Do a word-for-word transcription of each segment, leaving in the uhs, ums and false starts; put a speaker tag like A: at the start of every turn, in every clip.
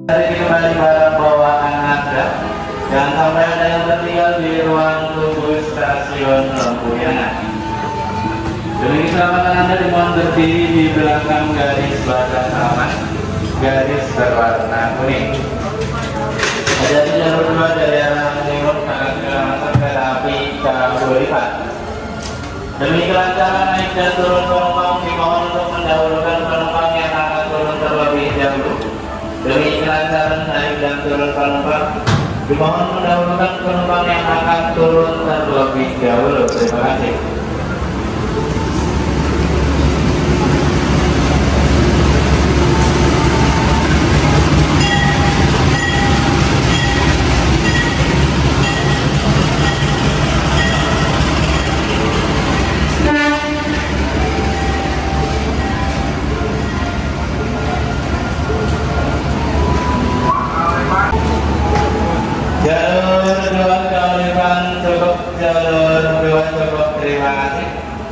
A: Hari ini kembali barang bawaan Anda. Jangan sampai ada yang tertinggal di ruang tunggu stasiun Lempuyangan. Demi keselamatan Anda dimohon berdiri di belakang garis batas aman, garis berwarna kuning. Ada jalur dua dari arah timur akan keselamatan kereta api Kahuripan. Demi kelancaran naik dan turun penumpang dimohon untuk mendahulukan penumpang yang akan turun terlebih dahulu. Demi kelancaran naik dan turun penumpang dimohon mendahulukan penumpang yang akan turun terlebih dahulu. Terima kasih. Jalur dua Kahuripan cukup, jalur dua cukup. Terima kasih.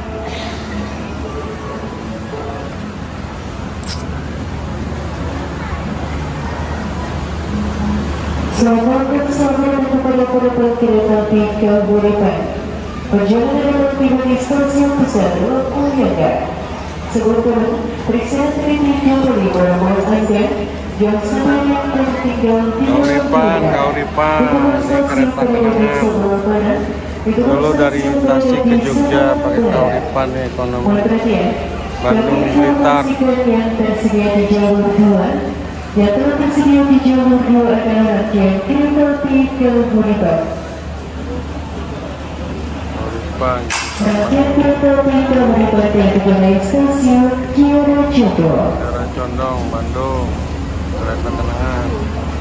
B: Selamat keselamatan kepada penumpang kereta api Kahuripan. Perjalanan yang tiba di stasiun besar Lempuyangan. Sementara periksa teknik kembali merawat Anda yang sama yang tertinggal di
C: Kahuripan, Kahuripan, ini kereta kenangan. Dulu dari Tasik ke Jogja pakai Kahuripan nih ekonomi. Bandung Blitar.
B: Yang tersedia di jalur dua, yang telah tersedia di jalur dua adalah rangkaian kereta api Kahuripan.
C: Kahuripan.
B: Rangkaian kereta api Kahuripan yang dimulai stasiun Kiara Condong.
C: Kiara Condong, Bandung. Kereta kenangan.